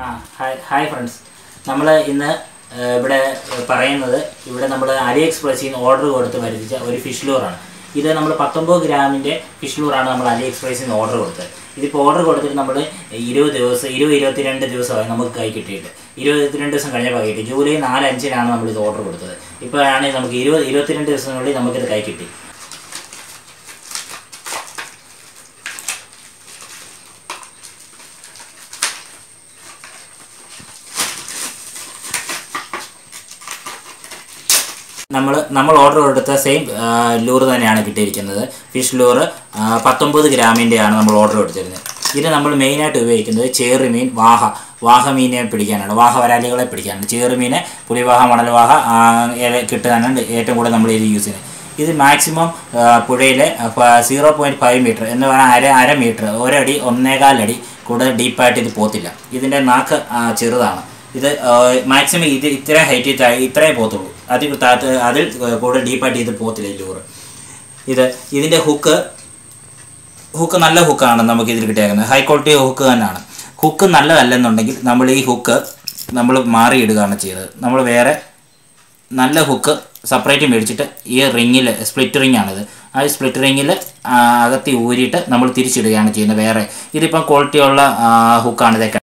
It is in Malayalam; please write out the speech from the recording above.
ഹായ് ഫ്രണ്ട്സ്, നമ്മൾ ഇന്ന് ഇവിടെ പറയുന്നത് നമ്മൾ അലിഎക്സ്പ്രസ്സിൽ നിന്ന് ഓർഡർ കൊടുത്ത് വരുത്തിച്ച ഒരു ഫിഷ് ലൂറാണ്. ഇത് നമ്മൾ 19 ഗ്രാമിൻ്റെ ഫിഷ് ലൂറാണ് നമ്മൾ അലിഎക്സ്പ്രസ്സിൽ നിന്ന് ഓർഡർ കൊടുത്തത്. ഇതിപ്പോൾ ഓർഡർ കൊടുത്തിട്ട് നമ്മൾ 22 ദിവസമായി നമുക്ക് കൈ കിട്ടിയിട്ട്. 22 ദിവസം കഴിഞ്ഞപ്പോൾ കിട്ടി. ജൂലൈ 4-5-നാണ് നമ്മളിത് ഓർഡർ കൊടുത്തത്. ഇപ്പോഴാണെങ്കിൽ നമുക്ക് 22 ദിവസത്തിനുള്ളിൽ നമുക്കിത് കൈ കിട്ടി. നമ്മൾ ഓർഡർ കൊടുത്ത സെയിം ലൂറ് തന്നെയാണ് കിട്ടിയിരിക്കുന്നത്. ഫിഷ് ലൂറ് 19 ഗ്രാമിൻ്റെയാണ് നമ്മൾ ഓർഡർ കൊടുത്തിരുന്നത്. ഇത് നമ്മൾ മെയിനായിട്ട് ഉപയോഗിക്കുന്നത് ചേറുമീൻ, വാഹ മീനെ പിടിക്കാനാണ്, വാഹ വരാലികളെ പിടിക്കാനാണ്. ചേറുമീനെ, പുലിവാഹ, മണൽവാഹ കിട്ടാനാണ് ഏറ്റവും കൂടുതൽ നമ്മൾ ഇത് യൂസ് ചെയ്യുന്നത്. ഇത് മാക്സിമം പുഴയിലെ 0.5 മീറ്റർ എന്ന് പറഞ്ഞാൽ അര മീറ്റർ, ഒരടി 1.25 അടി കൂടുതൽ ഡീപ്പായിട്ട് ഇത് പോത്തില്ല. ഇതിൻ്റെ നാക്ക് ചെറുതാണ്. ഇത് മാക്സിമം ഇത്രയും ഹൈറ്റ് ഇത്രയും പോത്തുള്ളൂ. അതിൽ കൂടുതൽ ഡീപ്പായിട്ട് ഇത് പോത്തില്ല ഈ ലൂറ്. ഇതിൻ്റെ ഹുക്ക് നല്ല ഹുക്കാണ് നമുക്ക് ഇതിൽ കിട്ടിയേക്കുന്നത്. ഹൈ ക്വാളിറ്റി ഹുക്ക് തന്നെയാണ്. ഹുക്ക് നല്ലതല്ലെന്നുണ്ടെങ്കിൽ നമ്മൾ ഈ ഹുക്ക് മാറിയിടുകയാണ് ചെയ്തത്. നമ്മൾ വേറെ നല്ല ഹുക്ക് സെപ്പറേറ്റ് മേടിച്ചിട്ട് ഈ റിങ്ങിൽ, സ്പ്ലിറ്റ് റിങ് ആണിത്, ആ സ്പ്ലിറ്റ് റിങ്ങിൽ അകത്തി ഊരിയിട്ട് നമ്മൾ തിരിച്ചിടുകയാണ് ചെയ്യുന്നത്. വേറെ ഇതിപ്പം ക്വാളിറ്റിയുള്ള ഹുക്കാണ് ഇതൊക്കെ.